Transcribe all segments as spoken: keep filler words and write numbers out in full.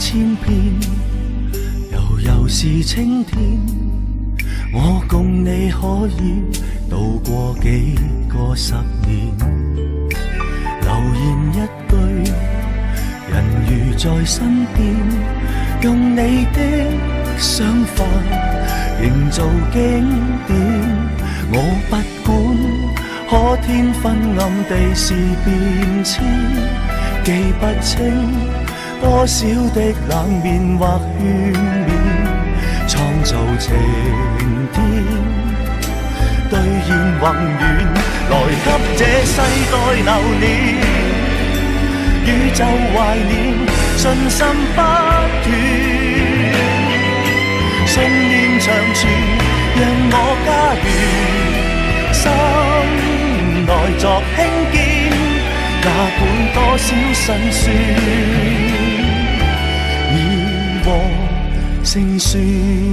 千遍，悠悠是青天。我共你可以渡過幾個十年，留言一句，人如在身邊，用你的想法營造經典。我不管可天昏暗地是變遷，記不清多少的冷面或勸勉，創造情天，兌現宏願，來給這世代留念。宇宙懷念，信心不斷，信念長存，讓我家園心內作興建，哪管多少辛酸，已和勝算。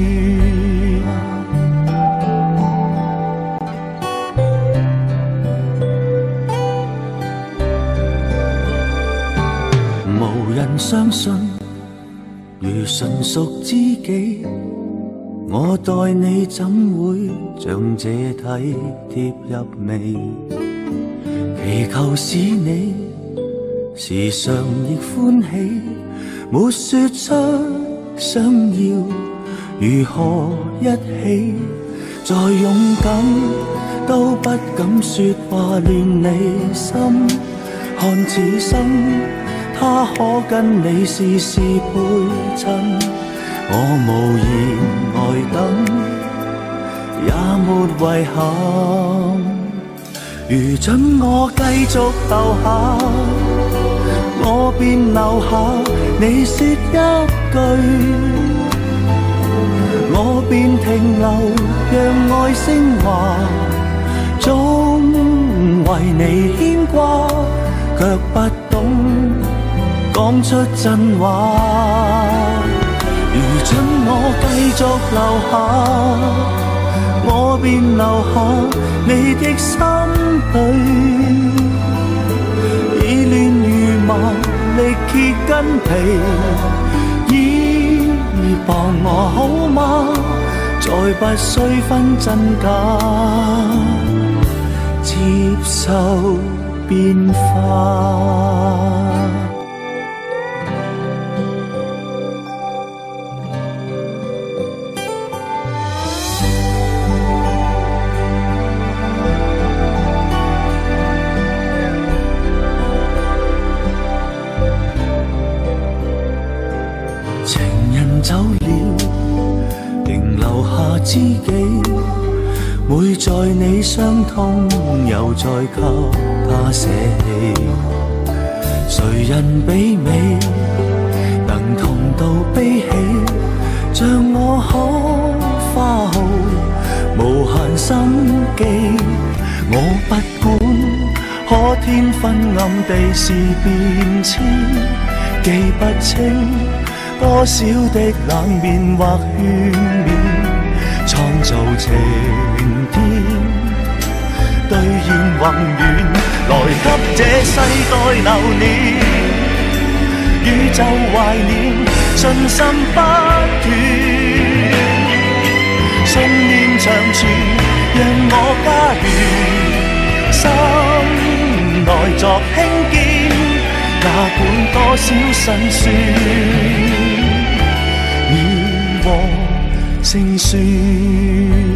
無人相信，如純屬知己，我待你怎會像這體貼入微？祈求使你時常亦歡喜，沒說出想要如何一起，再勇敢都不敢說話亂你心，看此生他可跟你事事配襯，我無言呆等，也沒遺憾。如准我繼續留下，我便留下。你說一句，我便停留，讓愛升華，總為你牽掛，卻不懂講出真話。如准我繼續留下，我便留下你的心裏，已亂如麻，力竭筋疲，依傍我好嗎？再不需分真假，接受變化。走了，仍留下知己，每在你傷痛，又再給他捨棄。誰人比美，能同到悲喜？像我可花耗無限心機，我不管可天昏暗地是變遷，記不清多少的冷面或勸勉，創造情天，兌現宏願，來給這世代留念。宇宙懷念，信心不斷，信念長存，讓我家園心內作興建，哪管多少辛酸，已和勝算。